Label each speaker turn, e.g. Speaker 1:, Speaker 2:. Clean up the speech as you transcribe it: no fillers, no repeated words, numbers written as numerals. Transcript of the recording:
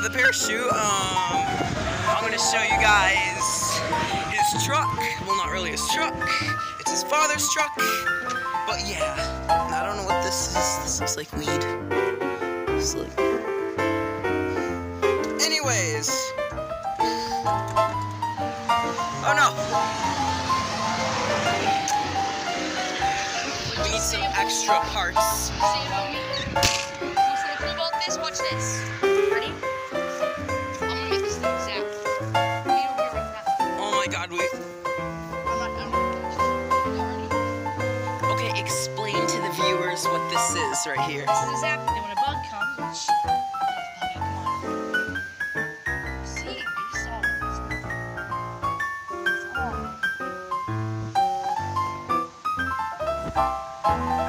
Speaker 1: the parachute, I'm gonna show you guys his truck. Well, not really his truck. It's his father's truck. But yeah, I don't know what this is. This looks like weed. It's like... Anyways. Oh no. We need some extra parts.
Speaker 2: This, watch this. Ready? I'm gonna make this thing zap.
Speaker 1: Oh my god, Okay, explain to the viewers what this is right here.
Speaker 2: This is a zap, and when a bug comes, okay, come on. See, I saw it. It's on.